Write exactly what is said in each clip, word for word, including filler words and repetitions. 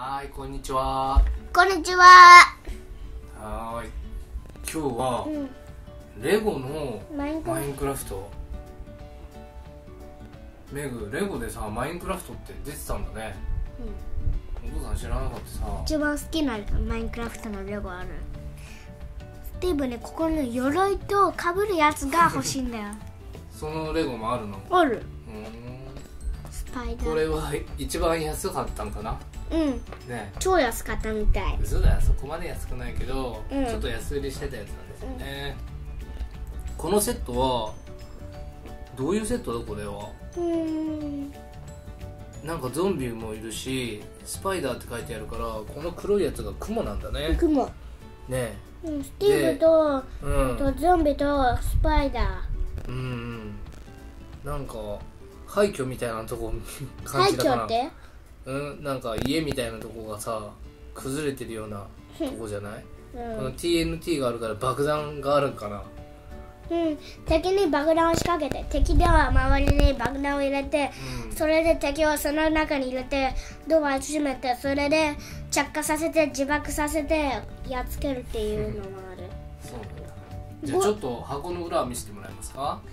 はい、こんにちは。 こんにちは。 はーい。今日は、うん、レゴのマインクラフト。メグ、レゴでさ、マインクラフトって出てたんだね。うん、お父さん知らなかったさ。 一番好きなマインクラフトのレゴある。スティーブね、ここの鎧と被るやつが欲しいんだよ。 そのレゴもあるの？ ある。うん。 スパイダー。これは一番安かったんかな？ うん。 ね。 超安かったみたい。 嘘だよ、そこまで安くないけど、 うん、 ちょっと安売りしてたやつなんですよね。うん、このセットはどういうセットだこれは？うーん。なんかゾンビもいるし、スパイダーって書いてあるから、この黒いやつがクモなんだね。 クモ。 ね。 うん、スティーブと、うん、とゾンビとスパイダー。 うん、なんか廃墟みたいなとこ感じだから。廃墟って？うん、なんか家みたいなとこがさ崩れてるようなとこじゃない？うん、この ティーエヌティー があるから爆弾があるんかな。 うん、敵に爆弾を仕掛けて、敵では周りに爆弾を入れて、うん、それで敵をその中に入れてドアを閉めて、それで着火させて自爆させてやっつけるっていうのもある。 うん、そうなんだ。じゃあちょっと箱の裏を見せてもらえますか？はい。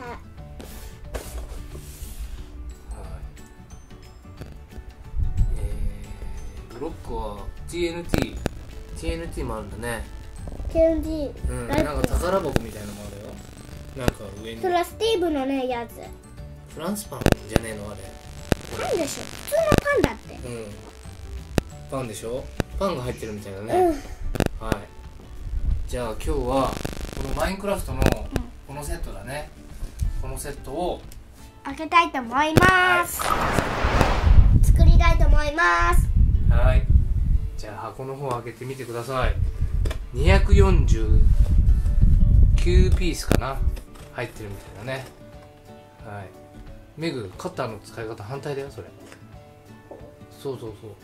えー、ブロックは ティーエヌティー、ティーエヌティー もあるんだね。 ティーエヌティー、うん、 なんか宝箱みたいなのもあるよ。なんか上に。 それはスティーブのねやつ。 フランスパンじゃねえのあれ。 パンでしょ。普通のパンだって。うん。 パンでしょ。パンが入ってるみたいなね。うん、はい。じゃあ今日はこのマインクラフトのこのセットだね。このセットを開けたいと思います。はい、作りたいと思います。 はい。じゃあ箱の方を開けてみてください。にひゃくよんじゅうきゅうピースかな。入ってるみたいだね。はい。メグ、カッターの使い方反対だよそれ。そうそうそう。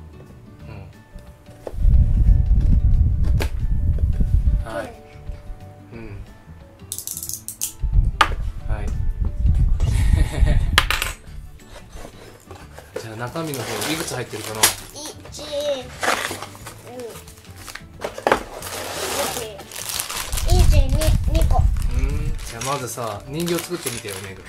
うん。はい。うん。はい。じゃあ中身の方いくつ入ってるかな。 一、二、一、二、二個。 うん。じゃあまずさ、人形作ってみてよメグ。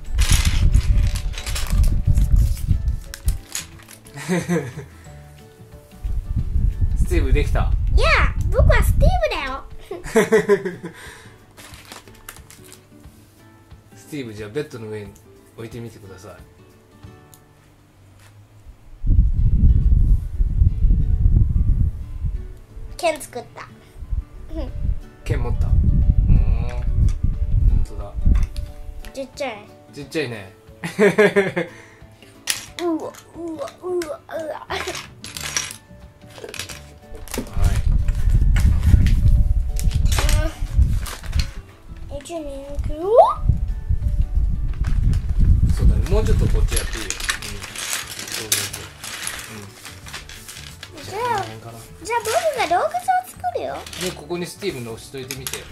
スティーブできた。 いや、僕はスティーブだよ。 スティーブ、じゃあベッドの上に置いてみてください。 剣作った。 剣持った。うん、本当だ。 ちっちゃい。 ちっちゃいね。 うわうわうわうわ。はい。一二九。 そうだね。もうちょっとこっちやっていいよ。うん。そうそうそう。うん。じゃあ、 じゃあ僕が洞窟を作るよ。 ね、ここにスティーブの押しといてみて。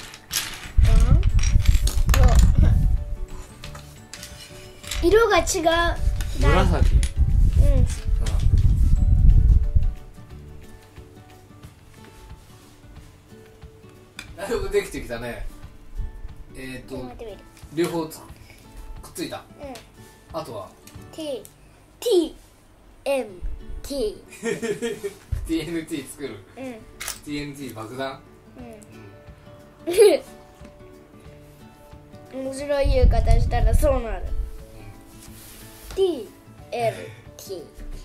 うん。色が違う。 紫。うん。だいぶできてきたね。えっと両方くっついた。うん。あとは T T M T ティーエヌティー 作る。うん。ティーエヌティー 爆弾。 うん。面白い言い方したらそうなる。ティーエヌティー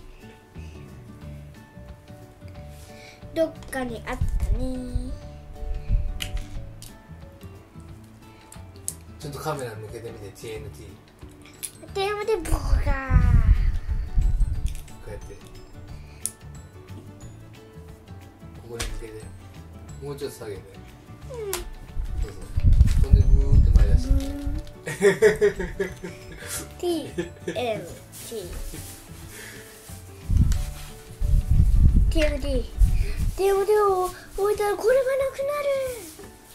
どっかにあったね。 ちょっとカメラ向けてみて。 ティーエヌティーテーマでボーガー。こうやってここに向けてもうちょっと下げて、うん、そうそう。そんでブーって前出してティーエヌティー ティーエヌティー ティーエヌティー を置いたらこれがなくなる。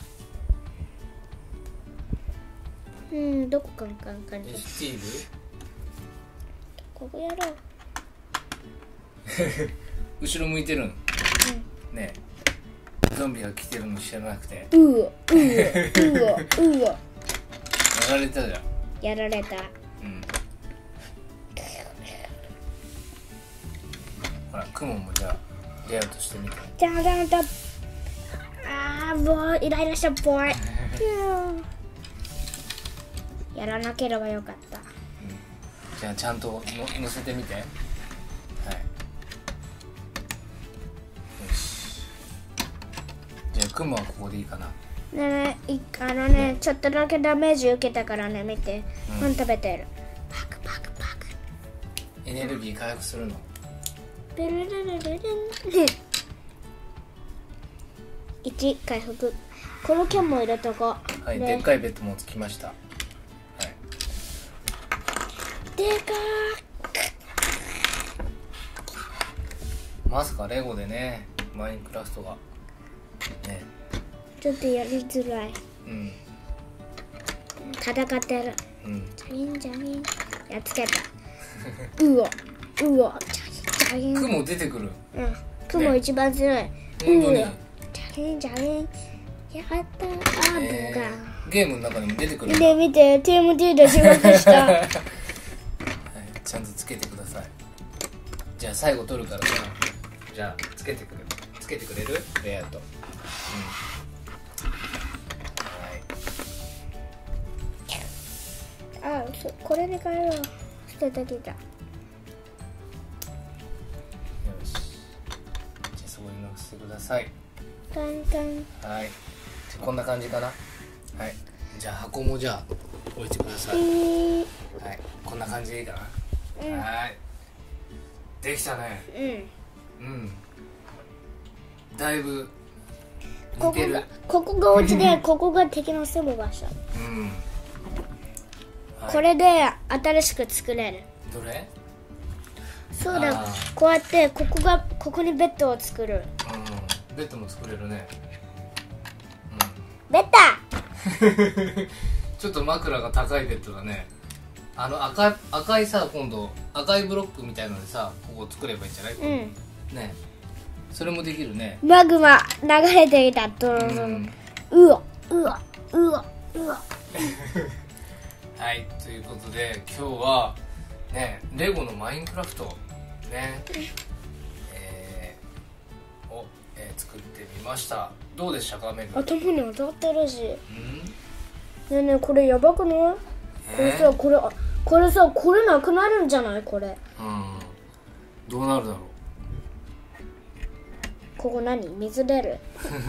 うん、どこかんかんかん。 スティーブここやろう。 後ろ向いてるん、ねえゾンビが来てるの知らなくて、 うわうわうわうわやられたじゃん。 やられた。 うんほらクモもじゃあレイアウトしてみて。 じゃんじゃんじゃん。あーもうイライラしたボーイやらなければよかった。 じゃあちゃんとの乗せてみて。はい。よし。じゃあクモはここでいいかな。 ねえ、いあのね、ちょっとだけダメージ受けたからね、見て。 うんパン食べてる。パクパクパク。 エネルギー回復するの。 ルルルルルルン。いち回復。この剣も入れとこう。 はい、 ねでっかいベッドもつきました。はい。 でかまさかレゴでね、マインクラフトがね、 ーちょっとやりづらい。 うん戦ってる。 うんジャギンジャギン。やっつけた。うわうわジャギンジャギン。 クモ出てくる。 うん。雲一番強い。 本当に。 うわジャギンジャギン。やったー。あー、 えボガーゲームの中にも出てくる。 見て見て、ティーム T で仕事した。 はい、ちゃんとつけてください。じゃあ最後取るからさ、じゃあつけてくれるつけてくれるレイアウト。うんあ、そこれで帰ろう。捨ててきた。 はい、よし。じゃあそこに乗せてください。 カンカン。 はい、じゃあこんな感じかな。はい、じゃあ箱もじゃあ置いてください。 えー、 はい、こんな感じでいいかな。 うんはい、できたね。 うん。 うん、だいぶここ似てる。 がここがお家でここが敵の住む場所。 うん、はい、 これで新しく作れる。 どれ？ そうだあー。 こうやってここがここにベッドを作る。 うん、ベッドも作れるね。 ベッド。 ちょっと枕が高いベッドだね。あの赤い赤いさ、今度赤いブロックみたいのでさ、ここ作ればいいんじゃない？ うん。 ね、それもできるね。 マグマ流れてきた。ドロドロ。 うんうわうわうわうわ。 はい、ということで今日はね、レゴのマインクラフトね、えー、を、えー作ってみました。どうでしたか、メグ？ 頭に当たってるし。 うん？ ねえねえ、これやばくない？これえさ、これあこれさ、これなくなるんじゃない？これ。 うん、どうなるだろう。 ここ何？水出る。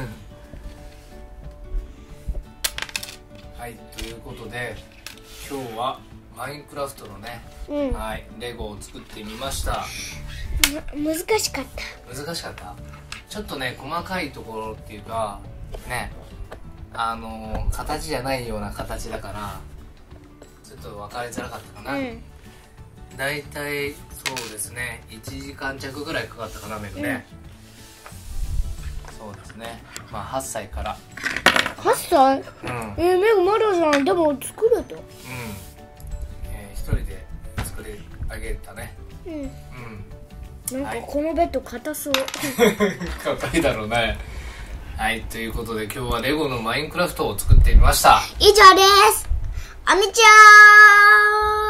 はい、ということで今日はマインクラフトのね、 うん。 はい、レゴを作ってみました。 む難しかった。 難しかった。ちょっとね、細かいところっていうかね、あのー、形じゃないような形だからちょっと分かりづらかったかな。 うん。 だいたいそうですね、いちじかん弱ぐらいかかったかな、メグね。そうですね、まあはっさいから。 はっさい？ うん、 えー、メグまだじゃん。でも作れた。 うん、えー、一人で作り上げたね。 うん。 うんなんかこのベッド硬そう。 硬いだろうね。はい、ということで今日はレゴのマインクラフトを作ってみました。 以上です。あみちゃー